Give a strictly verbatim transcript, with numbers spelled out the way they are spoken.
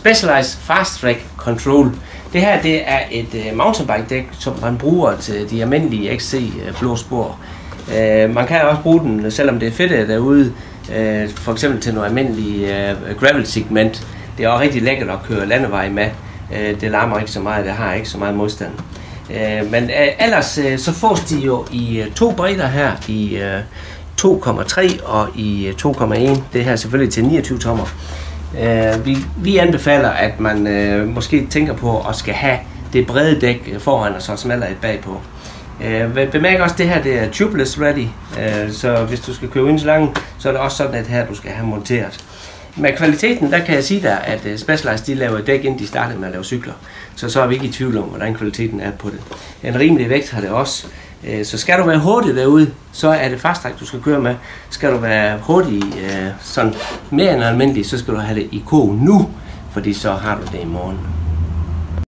Specialized Fast Track Control. Det her det er et uh, mountainbike dæk, som man bruger til de almindelige X C uh, blå spor. Uh, man kan også bruge den, selvom det er fedt derude, uh, for eksempel til noget almindelig uh, gravel segment. Det er også rigtig lækkert at køre landevej med. Uh, det larmer ikke så meget, det har ikke så meget modstand. Uh, men uh, ellers uh, så fås de jo i uh, to bredder her, i uh, to komma tre og i uh, to komma en. Det her selvfølgelig til niogtyve tommer. Uh, vi, vi anbefaler, at man uh, måske tænker på at skal have det brede dæk foran og så smaller et bagpå. Uh, bemærk også, at det her det er tubeless ready, uh, så hvis du skal køre uden slange, så er det også sådan, at her du skal have monteret. Med kvaliteten, der kan jeg sige dig, at uh, Specialized de laver dæk, inden de startede med at lave cykler. Så så er vi ikke i tvivl om, hvordan kvaliteten er på det. En rimelig vægt har det også. Uh, så skal du være hurtig derude, så er det fast track, du skal køre med. Skal du være hurtig, uh, sådan mere end almindelig, så skal du have det i ko nu, fordi så har du det i morgen.